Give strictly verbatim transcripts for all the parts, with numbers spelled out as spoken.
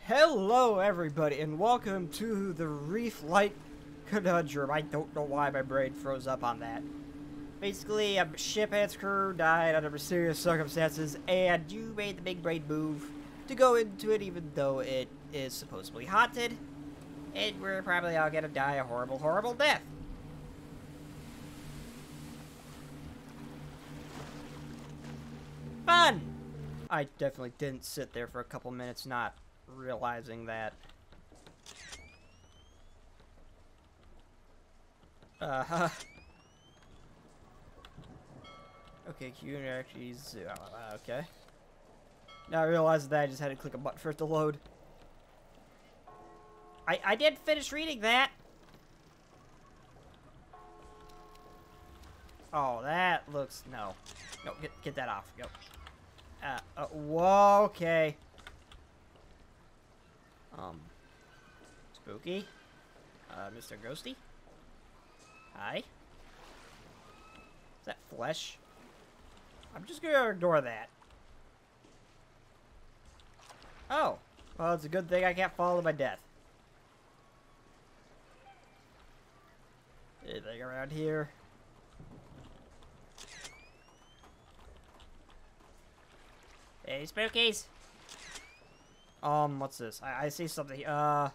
Hello everybody and welcome to the Reef Light Conundrum. I don't know why my brain froze up on that. Basically, a ship and its crew died under mysterious circumstances and you made the big brain move to go into it even though it is supposedly haunted. And we're probably all gonna die a horrible, horrible death. Fun! I definitely didn't sit there for a couple minutes not realizing that. Uh-huh. Okay, Q actually uh, okay. Now I realized that I just had to click a button for it to load. I, I did finish reading that! Oh, that looks... no. No, get, get that off. Go. Uh, uh, whoa, okay. Um, Spooky? Uh, Mister Ghosty? Hi? Is that flesh? I'm just gonna ignore that. Oh. Well, it's a good thing I can't fall to my death. Anything around here? Hey, Spookies! Um, what's this? I, I see something. Uh...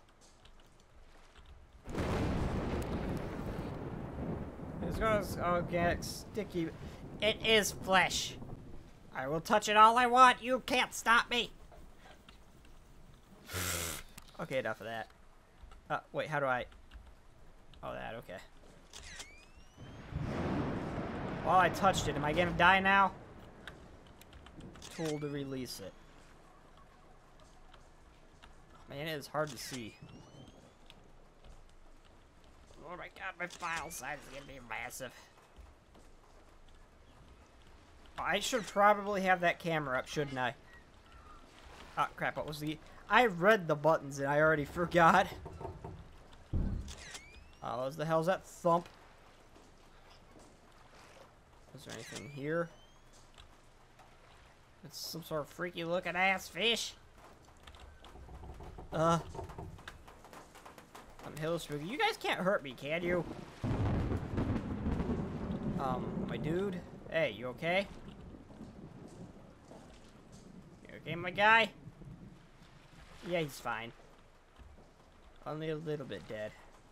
It's gonna oh, get sticky. It is flesh. I will touch it all I want. You can't stop me. Okay, enough of that. Uh, wait, how do I... Oh, that, okay. Well, I touched it. Am I gonna die now? Tool to release it. Man, it is hard to see. Oh my god, my file size is gonna be massive. I should probably have that camera up, shouldn't I? Oh crap, what was the... I read the buttons and I already forgot. Oh, what the hell's that thump? Is there anything here? It's some sort of freaky looking ass fish. Uh. I'm hella spooky. You guys can't hurt me, can you? Um, my dude. Hey, you okay? You okay, my guy? Yeah, he's fine. Only a little bit dead.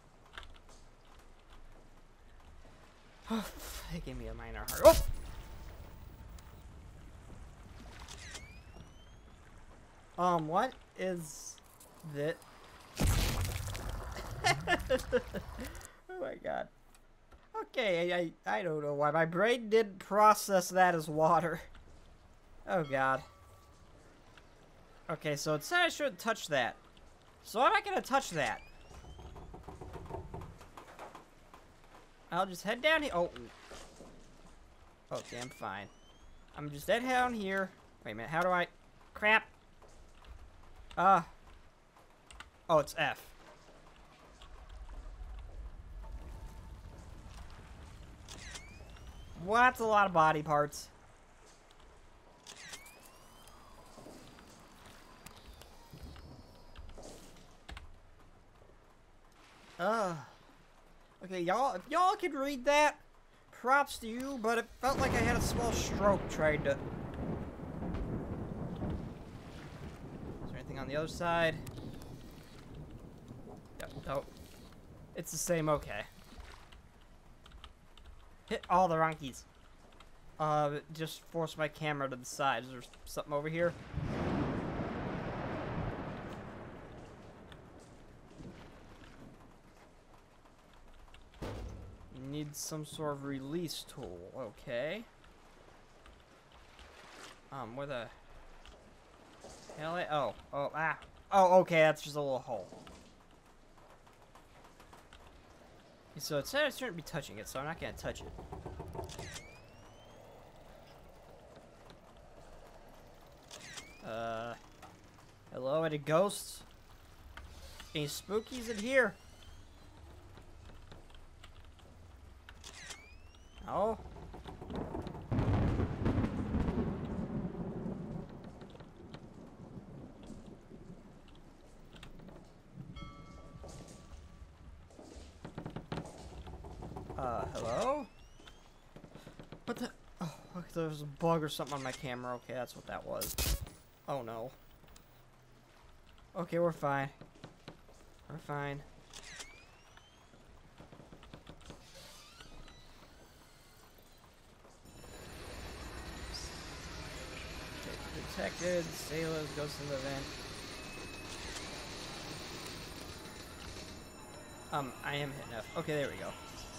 Oh, they gave me a minor heart. Oh! Um, what is that? Oh my god. Okay, I, I I don't know why my brain didn't process that as water. Oh god. Okay, so it said I shouldn't touch that. So I'm not gonna touch that. I'll just head down here. Oh. Okay, I'm fine. I'm just head down here. Wait a minute, how do I... Crap. Ah. Uh, oh, it's F. Well, that's a lot of body parts. Uh. Okay, y'all, if y'all could read that, props to you, but it felt like I had a small stroke trying to... Is there anything on the other side? Yep, nope. It's the same, okay. Hit all the wrong keys. Uh, just force my camera to the side. Is there something over here? Need some sort of release tool. Okay. Um, where the hell? I, oh, oh, ah. Oh, okay. That's just a little hole. So it said I shouldn't be touching it, so I'm not gonna touch it. Uh, hello, any ghosts? Any spookies in here? Oh. Uh, hello? What the? Oh, look, there was a bug or something on my camera. Okay, that's what that was. Oh no. Okay, we're fine. We're fine. Okay, detected. Sailors, ghosts in the vent. Um, I am hitting F. Okay, there we go.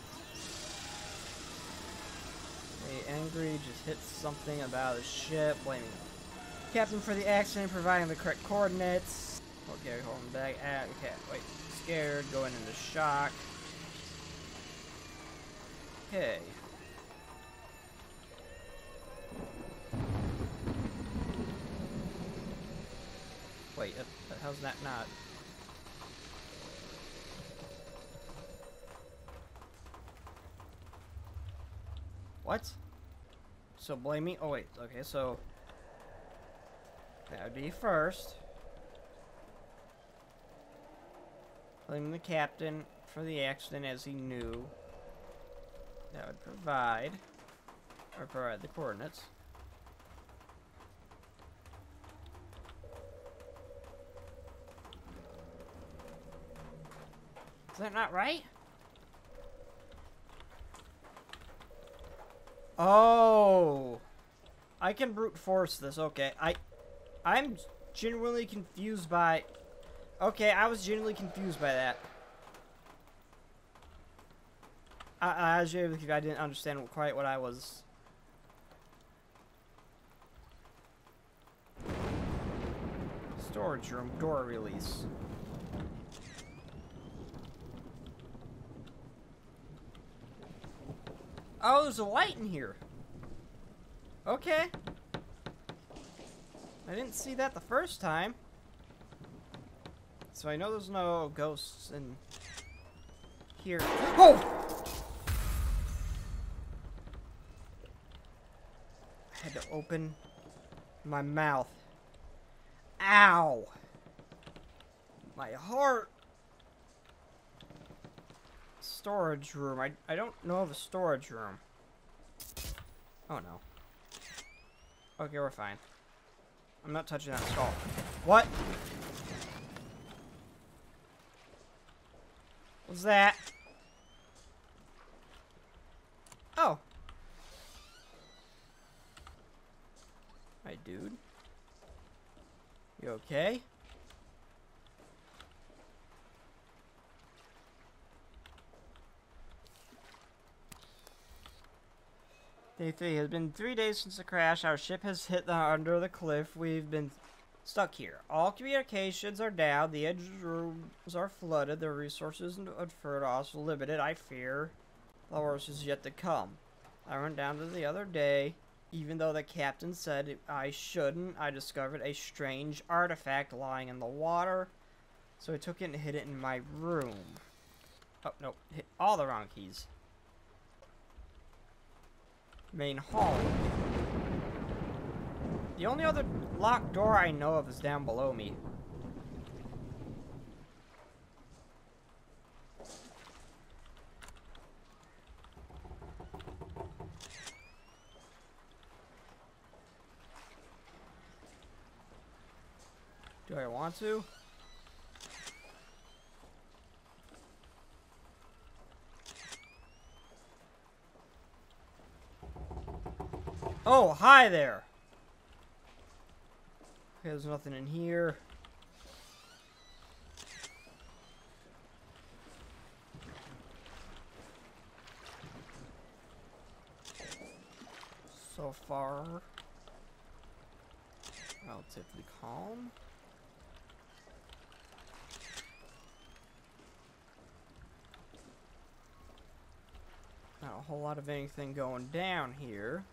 Okay, angry, just hit something about a ship, blaming captain for the accident, providing the correct coordinates. Okay, holding back. Ah, okay, wait. Scared, going into shock. Okay. Wait, uh, how's that not? What? So blame me? Oh wait, okay, so that would be first. Blame the captain for the accident as he knew. That would provide, or provide the coordinates. Is that not right? Oh, I can brute force this. Okay, I, I'm genuinely confused by. Okay, I was genuinely confused by that. I, I was genuinely confused. I didn't understand quite what I was. Storage room door release. Oh, there's a light in here. Okay. I didn't see that the first time. So I know there's no ghosts in here. Oh! I had to open my mouth. Ow! My heart! Storage room. I, I don't know of a storage room. Oh no. Okay, we're fine. I'm not touching that skull. What? What's that? Oh. Hi, dude. You okay? Day three. It has been three days since the crash. Our ship has hit the, under the cliff. We've been stuck here. All communications are down. The edge rooms are flooded. The resources for us limited. I fear the worst is yet to come. I went down to the other day. Even though the captain said I shouldn't, I discovered a strange artifact lying in the water. So I took it and hid it in my room. Oh, no. Hit all the wrong keys. Main hall. The only other locked door I know of is down below me. Do I want to? Oh, hi there. Okay, there's nothing in here. So far, relatively calm. Not a whole lot of anything going down here.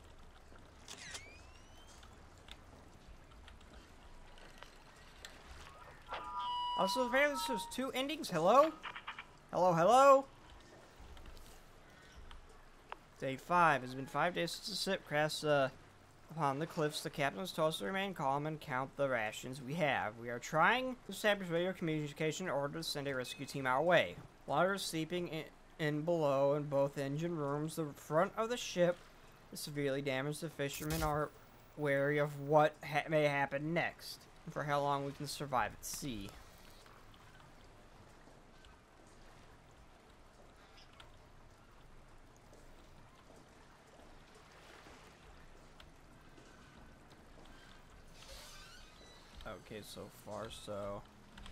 Also, apparently there's two endings. Hello? Hello, hello? Day five. It's been five days since the ship crashed uh, upon the cliffs. The captain was told us to remain calm and count the rations we have. We are trying to establish radio communication in order to send a rescue team our way. Water is seeping in, in below in both engine rooms. The front of the ship is severely damaged. The fishermen are wary of what ha may happen next, and for how long we can survive at sea. Okay, so far so.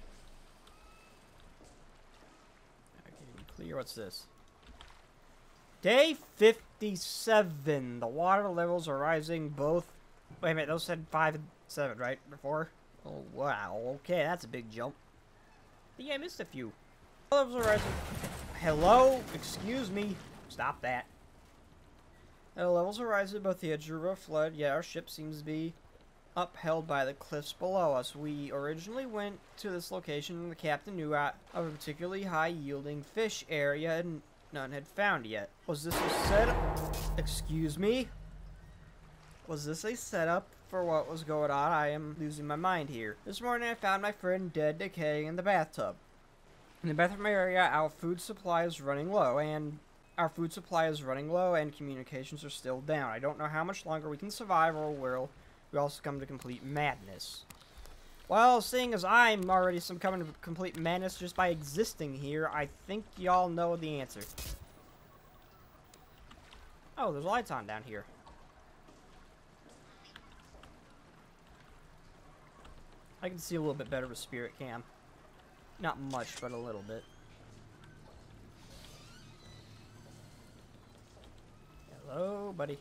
Okay, clear. What's this? Day fifty-seven. The water levels are rising both. Wait a minute, those said five and seven, right? Before? Oh, wow. Okay, that's a big jump. I think I missed a few. Levels are rising. Hello? Excuse me. Stop that. The levels are rising both the edge of a flood. Yeah, our ship seems to be upheld by the cliffs below us. We originally went to this location when the captain knew of a particularly high-yielding fish area and none had found yet. Was this a setup? Excuse me? Was this a setup for what was going on? I am losing my mind here. This morning I found my friend dead, decaying in the bathtub. In the bathroom area, our food supply is running low, and our food supply is running low, and communications are still down. I don't know how much longer we can survive, or will we also come to complete madness. Well, seeing as I'm already some coming to complete madness just by existing here, I think y'all know the answer. Oh, there's lights on down here. I can see a little bit better with Spirit Cam. Not much, but a little bit. Hello, buddy.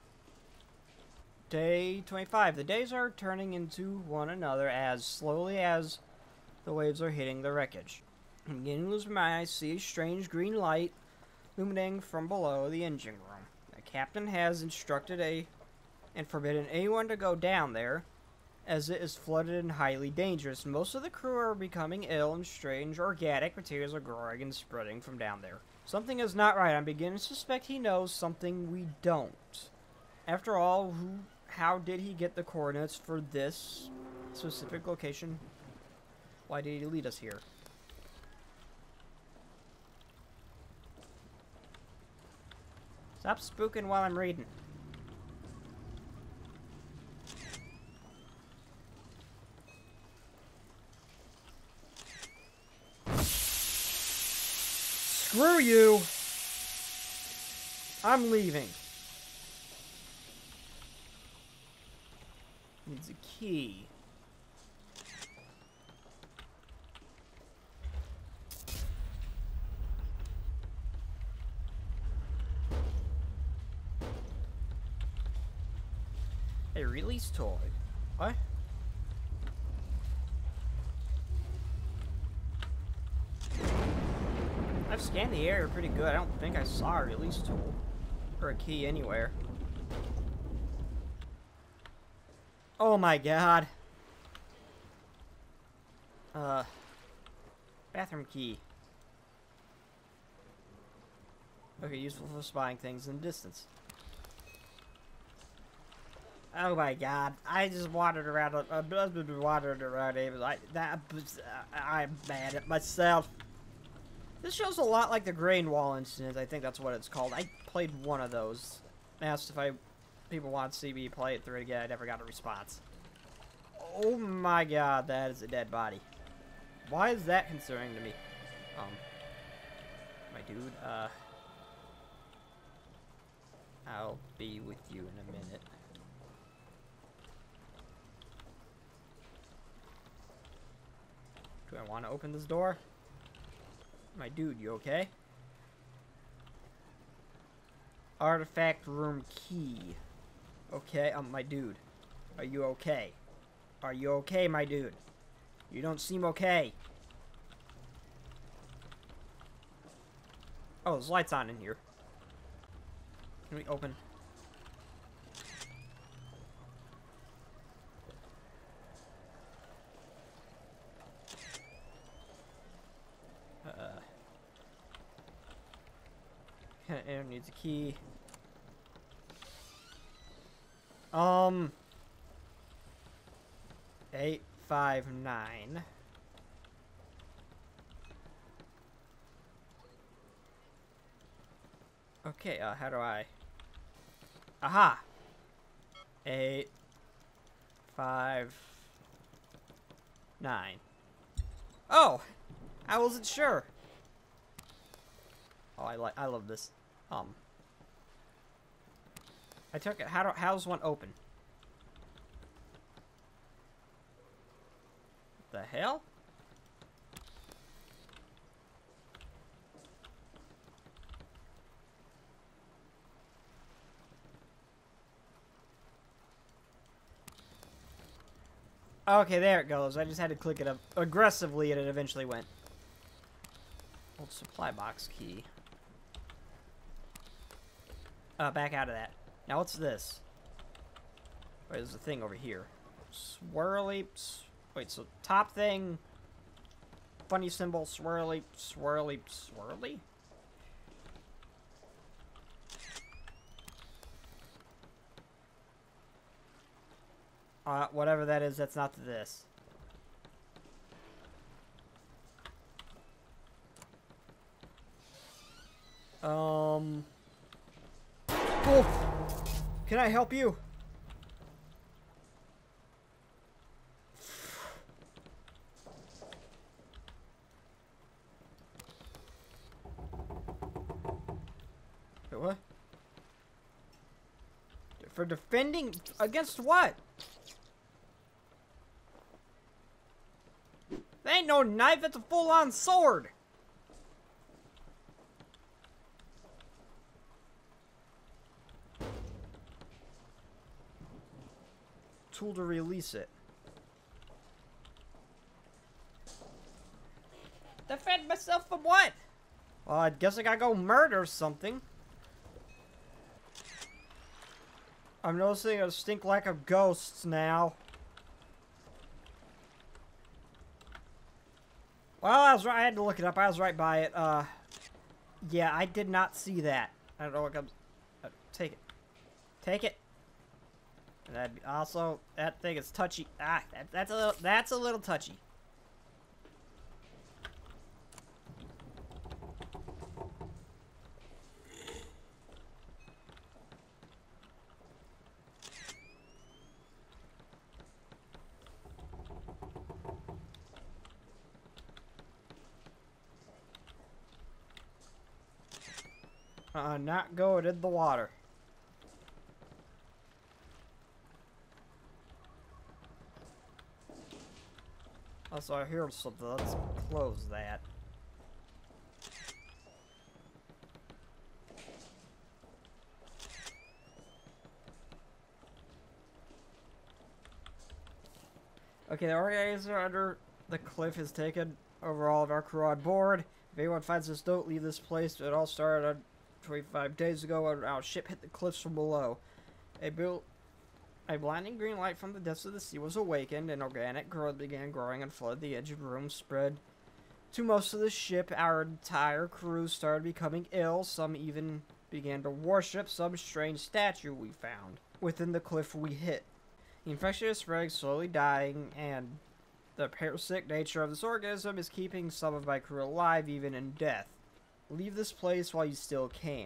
Day twenty-five. The days are turning into one another as slowly as the waves are hitting the wreckage. I'm beginning to lose my eyes, see a strange green light illuminating from below the engine room. The captain has instructed a and forbidden anyone to go down there, as it is flooded and highly dangerous. Most of the crew are becoming ill, and strange organic materials are growing and spreading from down there. Something is not right. I'm beginning to suspect he knows something we don't. After all, who, how did he get the coordinates for this specific location? Why did he lead us here? Stop spooking while I'm reading. Screw you! I'm leaving. Needs a key. A release toy. What? I've scanned the area pretty good. I don't think I saw a release tool or a key anywhere. Oh my god. Uh, bathroom key. Okay, useful for spying things in the distance. Oh my god, I just wandered around, uh, wandered around, I, that, I'm mad at myself. This shows a lot like the Grain Wall incident. I think that's what it's called. I played one of those. Asked if I people want to see me play it through again. I never got a response. Oh my god, that is a dead body. Why is that concerning to me? Um, my dude, uh, I'll be with you in a minute. Do I want to open this door? My dude, you okay? Artifact room key. Okay, um, my dude. Are you okay? Are you okay, my dude? You don't seem okay. Oh, there's lights on in here. Can we open? Air needs a key. Um. Eight five nine. Okay, uh, how do I... Aha! Eight. Five. Nine. Oh! I wasn't sure. Oh, I like. I love this. Um. I took it. How do? How's one open? The hell? Okay, there it goes. I just had to click it up aggressively and it eventually went. Old supply box key. Uh, back out of that. Now what's this? Wait, there's a thing over here. Swirly. Wait, so top thing. Funny symbol. Swirly. Swirly. Swirly? Uh, whatever that is, that's not this. Um. Oh! Can I help you? Wait, what? For defending against what? That ain't no knife, it's a full-on sword. Tool to release it. Defend myself from what? Well, I guess I gotta go murder something. I'm noticing a stink lack of ghosts now. Well, I was right. I had to look it up. I was right by it. Uh, yeah, I did not see that. I don't know what comes. Uh, take it. Take it. And that'd be also, that thing is touchy. Ah, that, that's a little, that's a little touchy. Uh, not going in the water. Also, I hear something. Let's close that. Okay, the organizer under the cliff has taken over all of our crew on board. If anyone finds us, don't leave this place. It all started on twenty-five days ago when our ship hit the cliffs from below. A built A blinding green light from the depths of the sea was awakened, and organic growth began growing and flooded the engine room, spread to most of the ship. Our entire crew started becoming ill. Some even began to worship some strange statue we found within the cliff we hit. The infection is spreading, slowly dying, and the parasitic nature of this organism is keeping some of my crew alive even in death. Leave this place while you still can.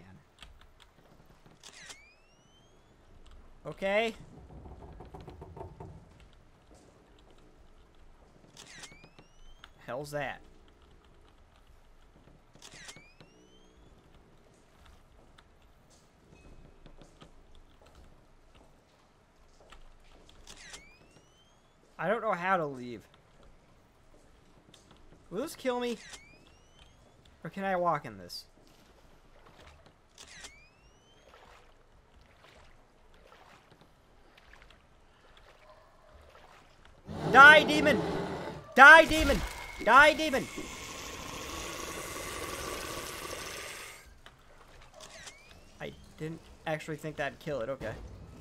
Okay? Hell's that? I don't know how to leave. Will this kill me? Or can I walk in this? Die, demon! Die, demon! Die, demon! I didn't actually think that'd kill it. Okay.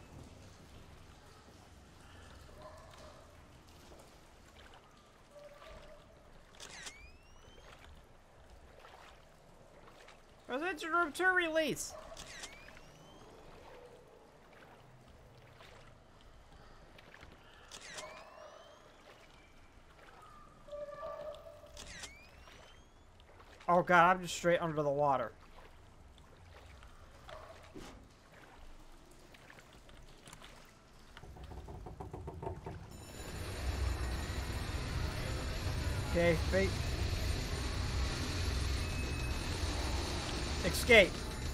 Where's engine room two release? Oh god, I'm just straight under the water. Okay, fate. Escape.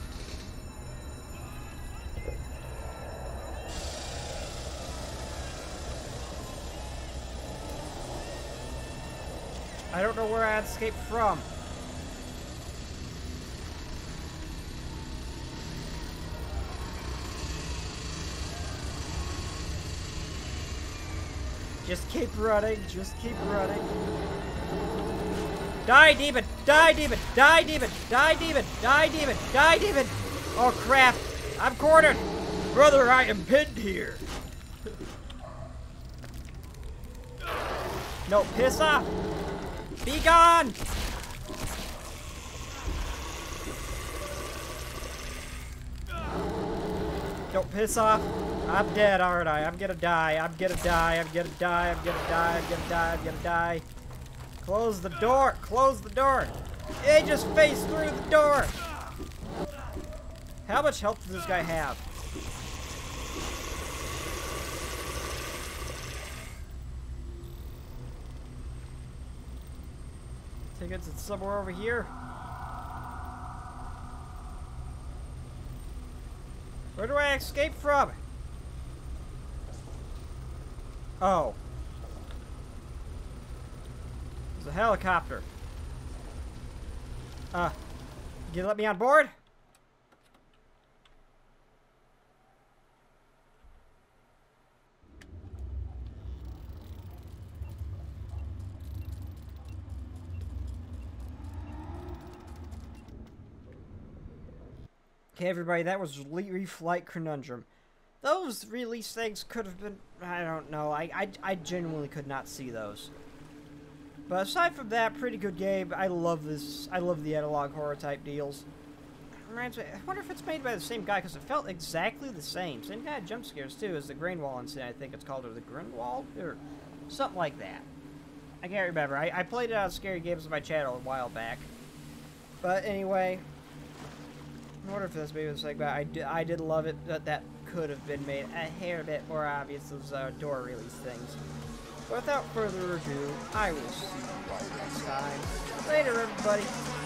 I don't know where I escaped from. Just keep running, just keep running. Die, demon! Die, demon! Die, demon! Die, demon! Die, demon! Die, demon! Oh, crap! I'm cornered! Brother, I am pinned here! No, piss off! Be gone! Don't piss off. I'm dead, aren't I? I'm gonna die. I'm gonna die. I'm gonna die. I'm gonna die. I'm gonna die. I'm gonna die. Close the door. Close the door. It just faced through the door. How much health does this guy have? I think it's somewhere over here. Where do I escape from? Oh. There's a helicopter. Uh, you let me on board? Okay, everybody, that was Reef Light Conundrum. Those release things could have been... I don't know. I, I, I genuinely could not see those. But aside from that, pretty good game. I love this. I love the analog horror type deals. Reminds me, I wonder if it's made by the same guy, because it felt exactly the same. Same kind of jump scares, too, as the Greenwall incident, I think it's called, or the Grindwall, or something like that. I can't remember. I, I played it on Scary Games on my channel a while back. But anyway... I wonder if that's maybe the second, but I did, I did love it that that could have been made a hair bit more obvious, those uh, door release things. But without further ado, I will see you all next time. Later, everybody.